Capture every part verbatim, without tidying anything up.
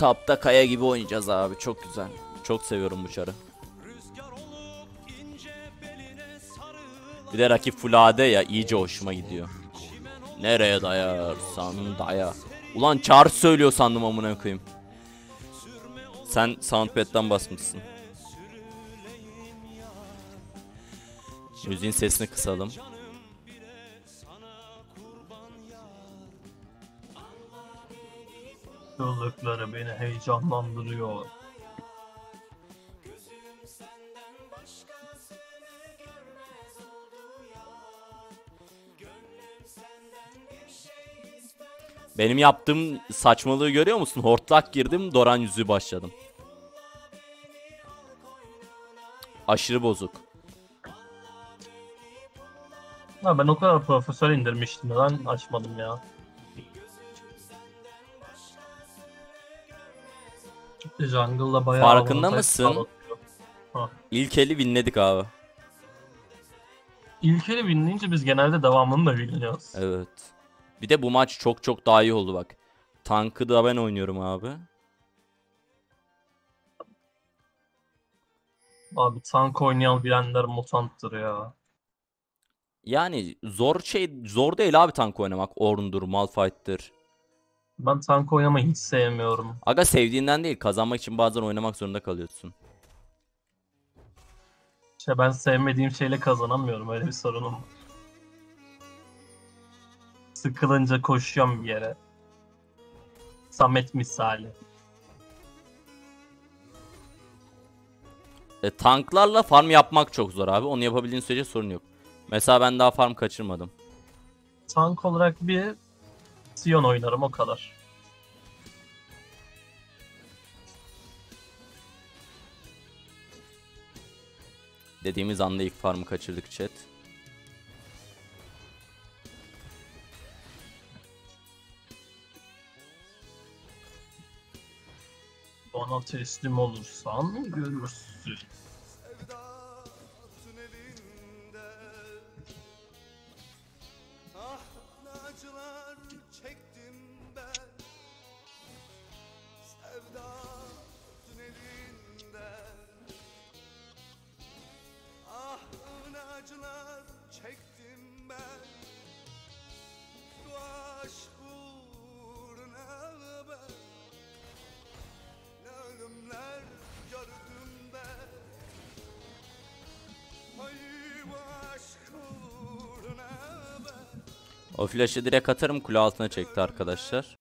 Tapta kaya gibi oynayacağız abi. Çok güzel. Çok seviyorum bu çarı. Bir de rakip full A D ya, iyice hoşuma gidiyor. Nereye dayarsan daya. Ulan çağrı söylüyor sandım amına koyayım. Sen soundpad'den basmışsın. Müziğin sesini kısalım. Çığlıkları beni heyecanlandırıyor. Benim yaptığım saçmalığı görüyor musun? Hortlak girdim, Doran yüzüğü başladım. Aşırı bozuk. Ha, ben o kadar profesör indirmiştim. Ben açmadım ya. Jungle'da bayağı Farkında avantaj mısın? sağlatıyor. Ha. İlk eli winledik abi. İlkeri winleyince biz genelde devamını da winliyoruz. Evet. Bir de bu maç çok çok daha iyi oldu bak. Tankı da ben oynuyorum abi. Abi tank oynayan bilenler mutanttır ya. Yani zor şey zor değil abi tank oynamak. Ornn'dur, Malphite'dir. Ben tank oynamayı hiç sevmiyorum. Aga sevdiğinden değil, kazanmak için bazen oynamak zorunda kalıyorsun. İşte ben sevmediğim şeyle kazanamıyorum. Öyle bir sorunum var. Sıkılınca koşuyorum bir yere. Samet misali. E, tanklarla farm yapmak çok zor abi. Onu yapabildiğin sürece sorun yok. Mesela ben daha farm kaçırmadım. Tank olarak bir Sion oynarım o kadar. Dediğimiz anda ilk farmı kaçırdık chat. Bana teslim olursan görürsün. Sevda tünelinde ah ne acılar çektim ben. Sevda tünelinde ah ne acılar çektim ben. Bu aşk uğruna ben ne ölümler gördüm ben. Ay bu aşk uğruna ben O flash'ı direkt atarım, kule altına çekti arkadaşlar.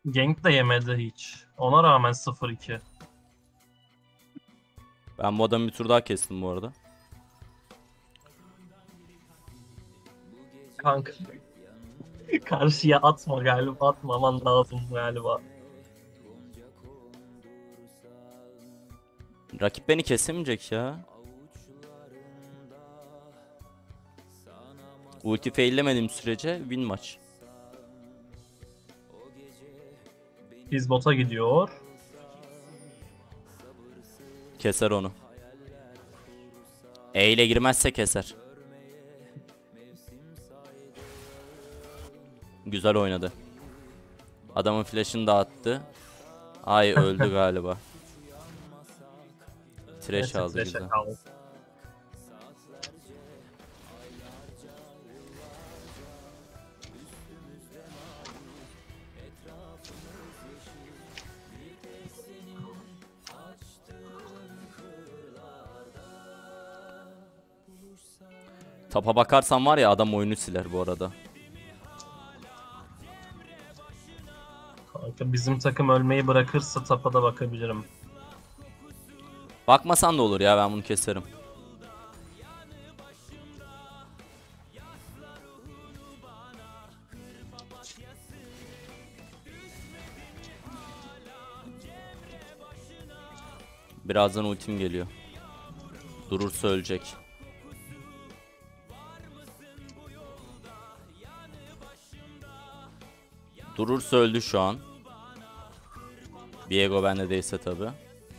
Gank de yemedi hiç. Ona rağmen sıfır iki. Ben bu adamı bir tur daha kestim bu arada. Kanka. Karşıya atma galiba. Atmaman lazım galiba. Rakip beni kesemeyecek ya. Ulti faillemediğim sürece win maç. Biz bota gidiyor. Keser onu. E ile girmezse keser. Güzel oynadı. Adamın flash'ını da attı. Ay öldü galiba. Trash Neyse, aldı trash'e güzel. kaldı. Tapa bakarsan var ya adam oyunu siler bu arada. Kanka bizim takım ölmeyi bırakırsa tapa da bakabilirim. Bakmasan da olur ya, ben bunu keserim. Birazdan ultim geliyor. Durursa ölecek. Durursa öldü şu an. Viego bende değilse tabi.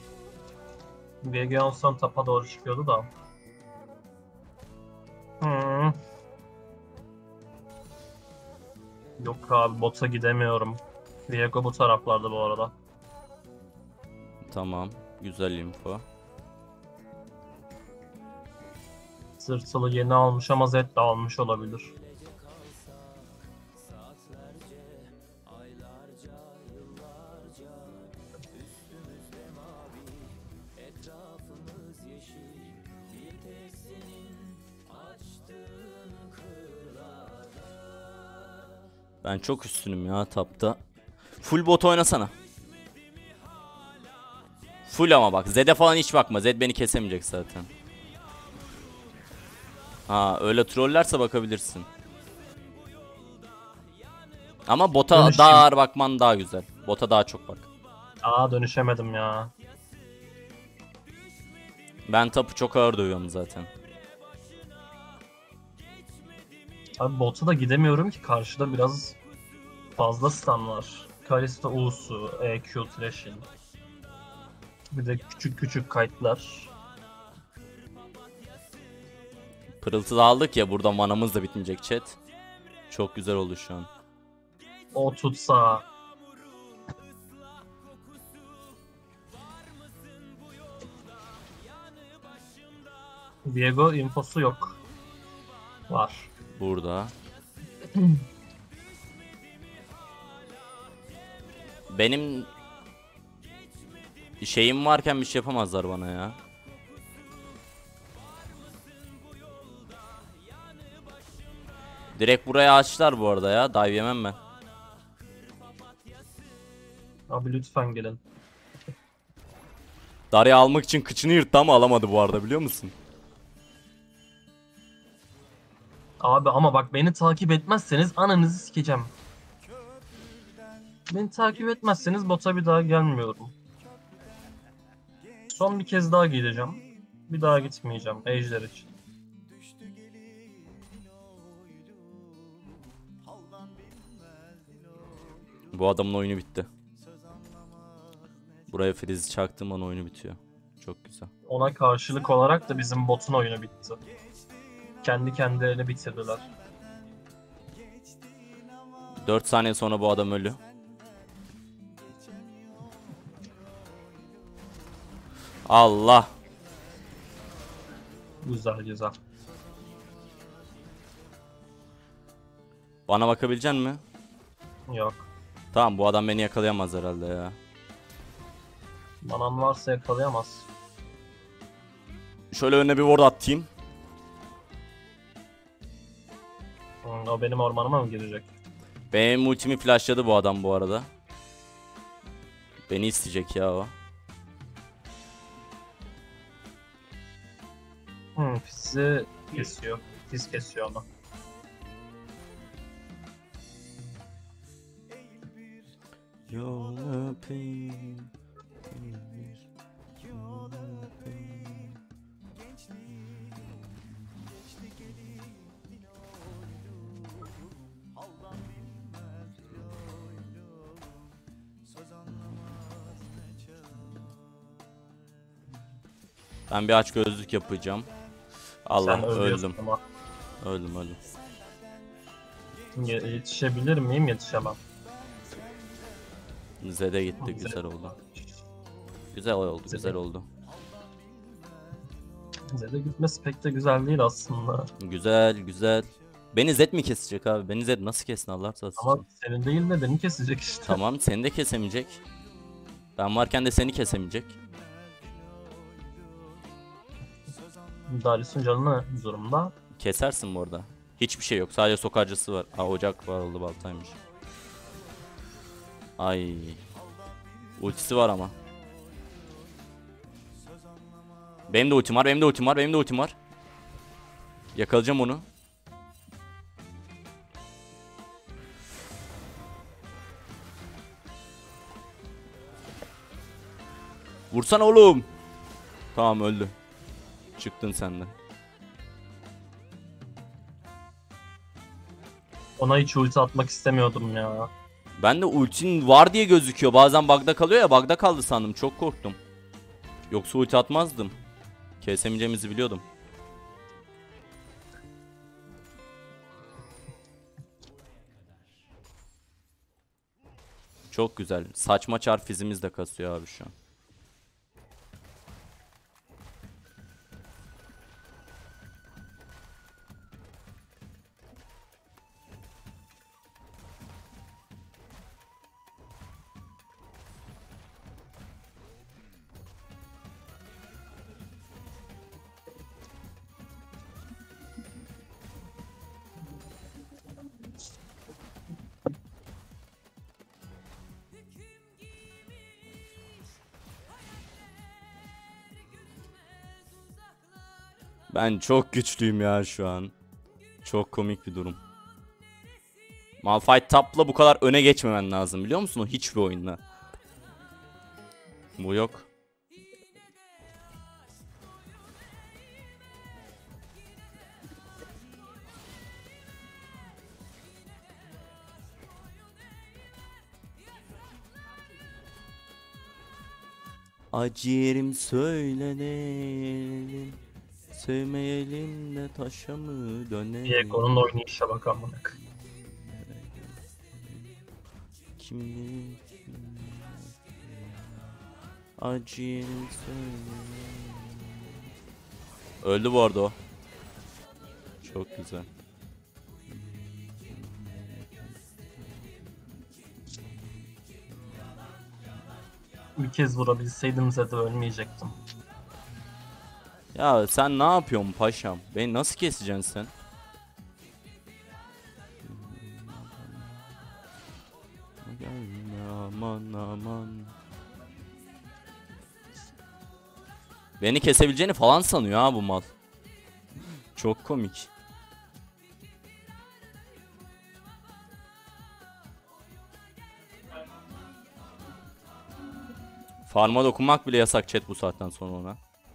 V G olsan tapa doğru çıkıyordu da. Hmm. Yok abi, bota gidemiyorum. Viego bu taraflarda bu arada. Tamam. Güzel info. Sırtılı yeni almış ama Zed de almış olabilir. Ben çok üstünüm ya tapta. Full bot oynasana. Full ama bak. Zed'e falan hiç bakma. Zed beni kesemeyecek zaten. Ha öyle trollerse bakabilirsin. Ama bota Dönüşeyim. daha ağır bakman daha güzel. Bota daha çok bak. Aa, dönüşemedim ya. Ben tapu çok ağır dövüyorum zaten. Abi bota da gidemiyorum ki, karşıda biraz fazla stun var. Kalista U'su, E Q Thresh'in. Bir de küçük küçük kayıtlar. Pırıltı da aldık ya, burada manamız da bitmeyecek chat. Çok güzel oldu şu an. O tutsa. Viego infosu yok. Var. Burada. Benim şeyim varken bir şey yapamazlar bana ya. Direkt buraya açtılar bu arada ya. Dive yemem ben. Abi lütfen gelin. Darya almak için kıçını yırttı ama alamadı bu arada, biliyor musun? Abi ama bak, beni takip etmezseniz ananızı sikeceğim. Beni takip etmezseniz bota bir daha gelmiyorum. Son bir kez daha gideceğim. Bir daha gitmeyeceğim Ejder için. Bu adamın oyunu bitti. Buraya Freeze çaktım, an oyunu bitiyor. Çok güzel. Ona karşılık olarak da bizim botun oyunu bitti. Kendi kendilerini bitirdiler. dört saniye sonra bu adam ölü. Allah. Güzel güzel. Bana bakabilecek mi? Yok. Tamam, bu adam beni yakalayamaz herhalde ya. Manan varsa yakalayamaz. Şöyle önüne bir ward atayım. Hmm, o benim ormanıma mı girecek? Benim ultimi flashladı bu adam bu arada. Beni isteyecek ya o. Hmm, Fizz'i kesiyor. Fizz kesiyor onu. Yol öpeyim. Yol öpeyim. Ben bir aç gözlük yapacağım. Allah Sen ölüyorsun öldüm. ama. Öldüm öldüm. Ye- Yetişebilir miyim? Yetişemem. Zed'e gitti, Zed. güzel oldu. Güzel oldu, Zed'e. güzel oldu. Zed'e gitmesi pek de güzel değil aslında. Güzel, güzel. Beni Zed mi kesecek abi? Beni Zed nasıl kesin Allah razı olsun. Ama senin değil de beni kesecek işte. Tamam, seni de kesemeyecek. Ben varken de seni kesemeyecek. Darius'un canı ne durumda? Kesersin bu arada. Hiçbir şey yok. Sadece sokarcısı var. Ha, ocak var, oldu baltaymış. Ay. Ultisi var ama. Benim de ultim var, benim de ultim var, benim de ultim var. Yakalayacağım onu. Vursana oğlum. Tamam, öldü. Çıktın sen de. Ona hiç ulti atmak istemiyordum ya. Ben de ultin var diye gözüküyor. Bazen bug'da kalıyor ya. Bug'da kaldı sandım. Çok korktum. Yoksa ulti atmazdım. Kesemeyeceğimizi biliyordum. Çok güzel. Saçma çar fizimiz de kasıyor abi şu an. Ben çok güçlüyüm ya şu an. Çok komik bir durum. Malphite tapla bu kadar öne geçmemen lazım, biliyor musun? O hiçbir oyunda. Bu yok. Acı söylenelim. Sevmeyelim de taşa mı dönelim? Diego'nun oynayışa bak amına. Kimlik acı söylenelim. Öldü bu arada o. Çok güzel. Bir kez vurabilseydim Zed'e ölmeyecektim. Ya sen ne yapıyorsun paşam? Beni nasıl keseceksin sen? Aman aman. Beni kesebileceğini falan sanıyor ha bu mal. Çok komik. Farma dokunmak bile yasak chat bu saatten sonra ona.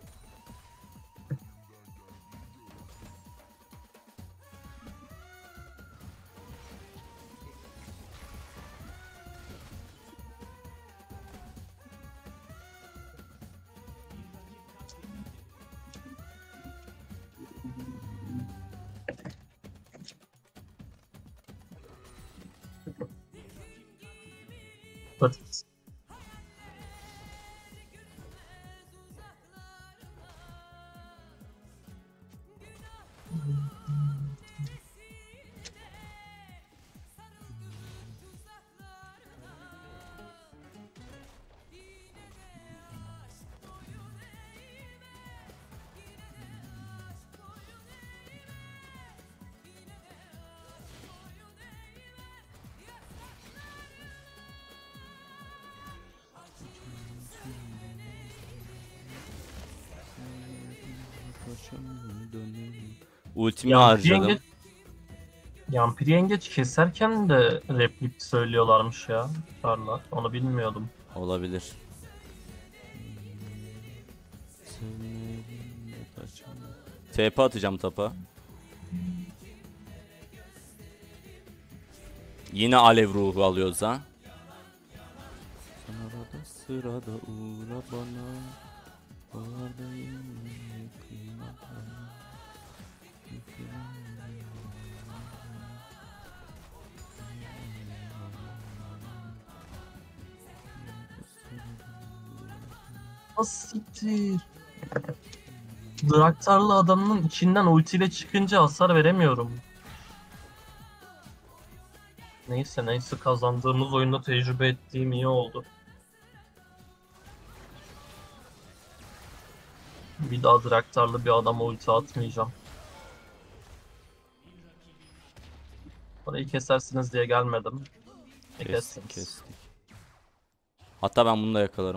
But Ultimi Yampiri harcadım. yengeç, Yampiri yengeç keserken de replik söylüyorlarmış ya. Çarlar. Onu bilmiyordum. Olabilir. T P atacağım tapa. Yine alev ruhu alıyoruz ha. Sırada sırada uğra bana. Siktir. Draktarlı adamın içinden ultiyle çıkınca hasar veremiyorum. Neyse neyse kazandığımız oyunda tecrübe ettiğim iyi oldu. Bir daha Draktarlı bir adama ulti atmayacağım. Parayı kesersiniz diye gelmedim. E, Kestik kestiniz. kestik. Hatta ben bunu da yakalarım.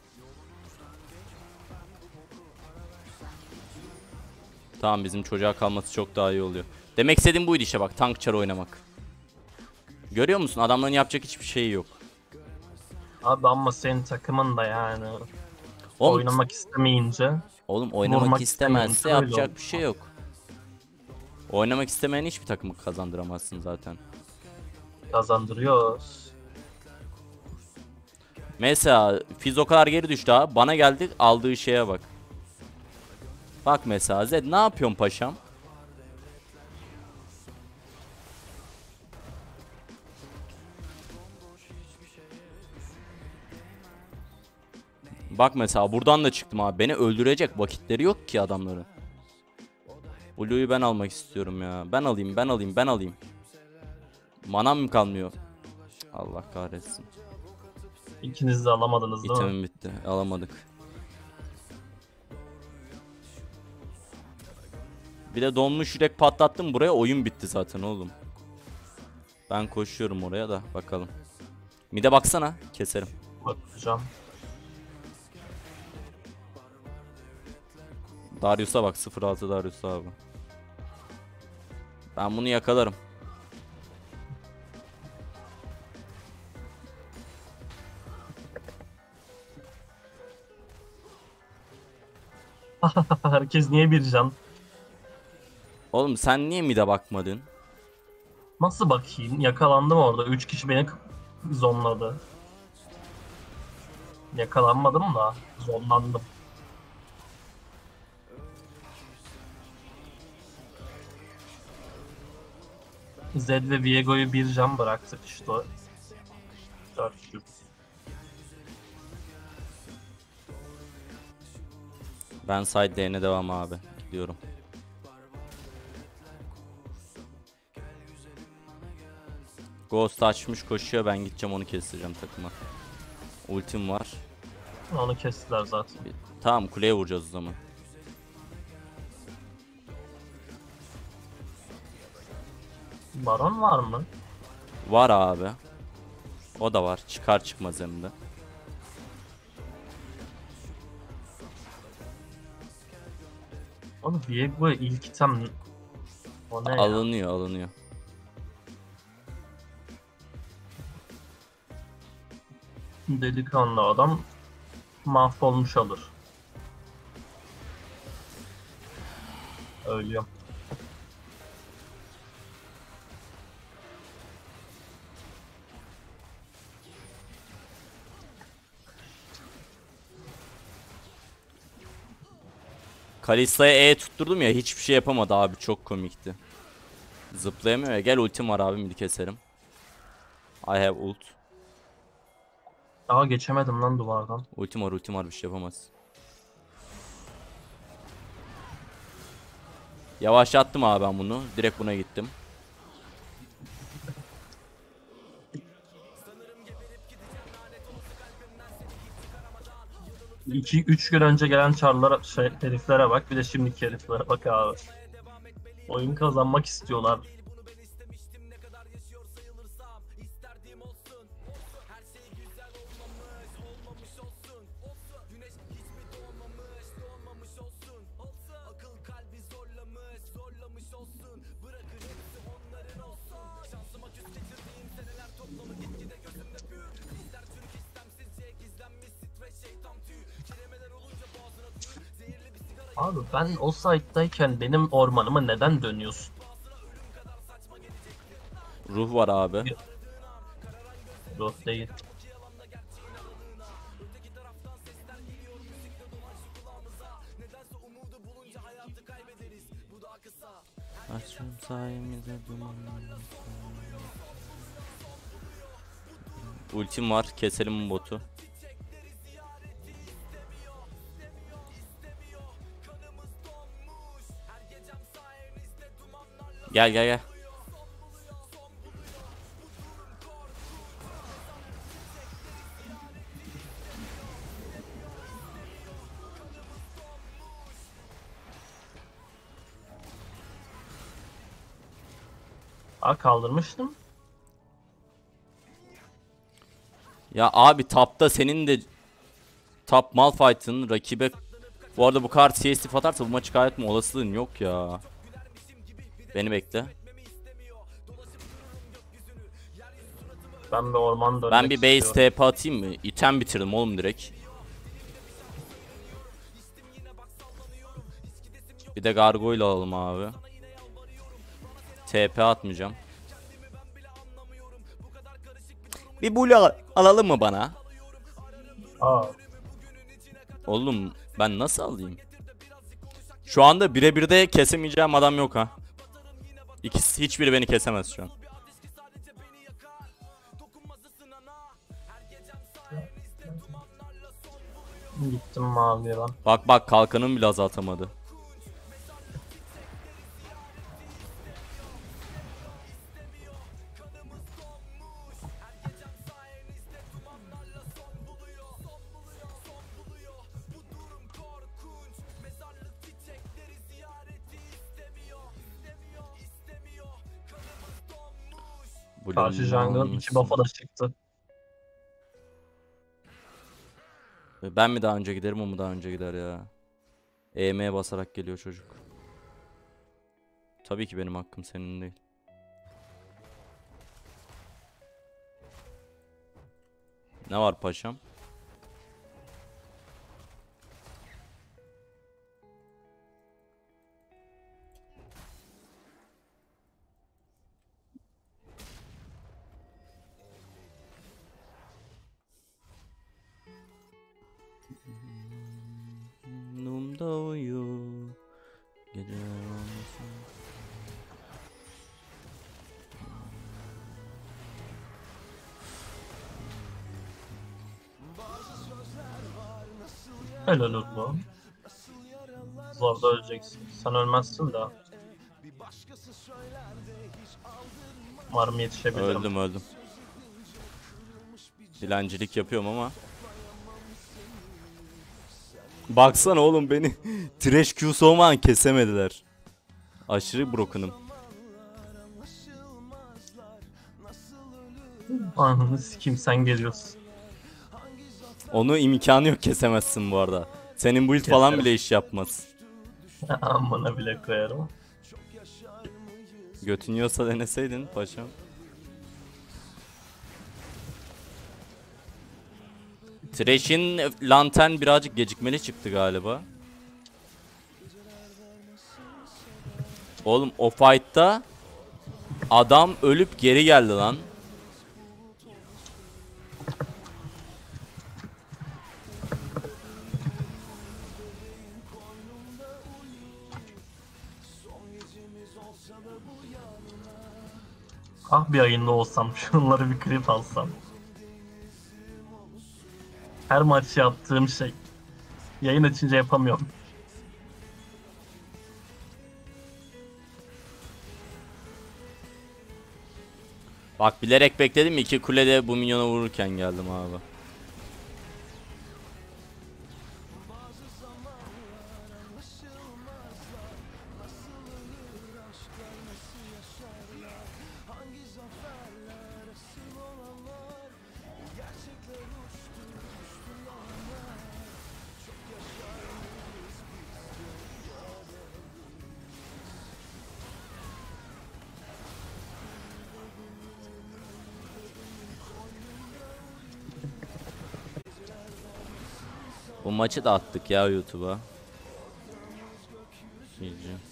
Tamam, bizim çocuğa kalması çok daha iyi oluyor. Demek istediğim buydu işte, bak, tank çarı oynamak. Görüyor musun, adamların yapacak hiçbir şeyi yok. Abi ama senin takımın da yani Oğlum, oynamak istemeyince oğlum oynamak vurmak istemezse istemeyince öyle yapacak oldu. bir şey yok. Oynamak istemeyen hiçbir takımı kazandıramazsın zaten. kazandırıyoruz. Mesela Fizz o kadar geri düştü ha. Bana geldi, aldığı şeye bak. Bak mesela Zed, ne yapıyorsun paşam? Bak mesela buradan da çıktım abi. Beni öldürecek vakitleri yok ki adamların. Blue'yu ben almak istiyorum ya. Ben alayım, ben alayım, ben alayım. Manam mı kalmıyor? Allah kahretsin. İkiniz de alamadınız değil mi? İtemim bitti. Alamadık. Bir de donmuş yürek patlattım buraya, oyun bitti zaten oğlum. Ben koşuyorum oraya da bakalım. Mide baksana, keserim. Bakacağım. Darius'a bak, sıfır altı Darius abi. Ben bunu yakalarım. Herkes niye bir can? Oğlum sen niye mide bakmadın? Nasıl bakayım? Yakalandım orada. Üç kişi beni zonladı. Yakalanmadım da zonlandım. Zed ve Viego'yu bir can bıraktık işte. dört yüz. Ben side lane'e devam abi. Gidiyorum. Ghost açmış koşuyor, ben gideceğim onu keseceğim takıma. Ultim var. Onu kestiler zaten. Bir- Tamam, kuleye vuracağız o zaman. Baron var mı? Var abi. O da var. Çıkar çıkmaz hem de. Oğlum Viego ilk item o ne ya? Alınıyor alınıyor. Delikanlı adam mahvolmuş olur. Ölüyorum. Kalista'ya E tutturdum ya, hiçbir şey yapamadı abi, çok komikti. Zıplayamıyor ya, gel ultim var abi, midi keserim. I have ult. Daha geçemedim lan duvardan. Ultim var, ultim var, bir şey yapamaz. Yavaşlattım abi ben bunu. Direkt buna gittim. iki üç gün önce gelen çarlara şey, heriflere bak, bir de şimdiki heriflere bak abi. Oyun kazanmak istiyorlar. Abi ben o site'dayken benim ormanıma neden dönüyorsun? Ruh var abi. Ruh değil. Açım sayemizde dumanlar. Ultim var. Keselim bu botu. Gel gel gel. Aa kaldırmıştım. Ya abi tapta senin de top Malphite'ın rakibe bu arada bu kart C S T atarsa bu maçı kaybetme olasılığın yok ya. Beni bekle. Ben bir orman dönmek Ben bir base istiyorum. T P atayım mı? İtem bitirdim oğlum direkt. Bir de gargoyle alalım abi. T P atmayacağım. Bir blue al- alalım mı bana? Aa, Oğlum ben nasıl alayım? Şu anda birebirde kesemeyeceğim adam yok ha. İkisi hiçbiri beni kesemez şu an. gittim maviye ben. Bak bak kalkanım bile azaltamadı. Karşı jungle'ın iki buff'a da çıktı. Ben mi daha önce giderim o mu daha önce gider ya? E M'ye basarak geliyor çocuk. Tabii ki benim hakkım senin değil. Ne var paşam? Numda uyu. Gece olmasın. Helal olsun. Zorda öleceksin. Sen ölmezsin de. Umarım yetişebilirim. Öldüm öldüm. Dilencilik yapıyorum ama. Baksana oğlum beni trash Q'su olmadan kesemediler. Aşırı broken'ım. Ananı sikeyim sen geliyorsun. Onu imkanı yok kesemezsin bu arada. Senin build falan Keserim. bile iş yapmaz. Amına bile koyarım. Götün yiyorsa deneseydin paşam. Thresh'in lantern birazcık gecikmeli çıktı galiba. Oğlum o fight'ta adam ölüp geri geldi lan. Ah bir ayında olsam şunları bir klip alsam. Her maç yaptığım şey. Yayın açınca yapamıyorum. Bak bilerek bekledim, iki kulede bu minyona vururken geldim abi. Bu maçı da attık ya YouTube'a. G G.